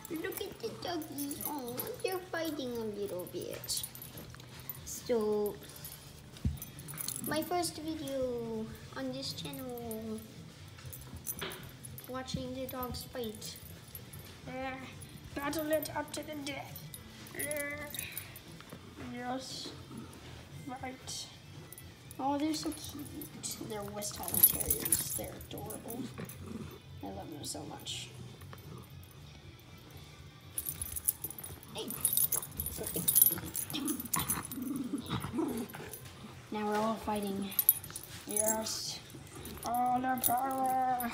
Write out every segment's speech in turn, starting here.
Look at the doggies. Oh, they're fighting a little bit. So, my first video on this channel, watching the dogs fight. Battle it up to the death. Yes. Right. Oh, they're so cute. They're West Holland Terriers. They're adorable. I love them so much. Hey. Now we're all fighting. Yes. All the power.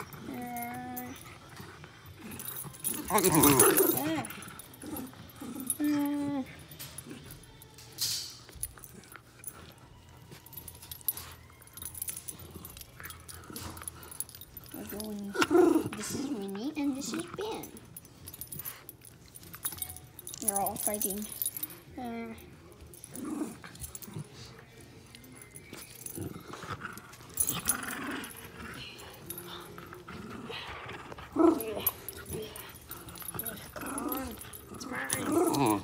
We're going. This is Winnie and this is Ben. They're all fighting. It's mine.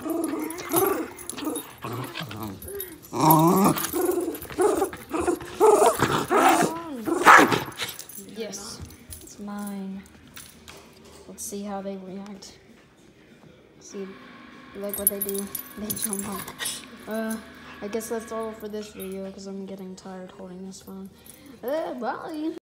Yes, it's mine. Let's see how they react. See, like what they do. They jump up. I guess that's all for this video because I'm getting tired holding this phone. Bye.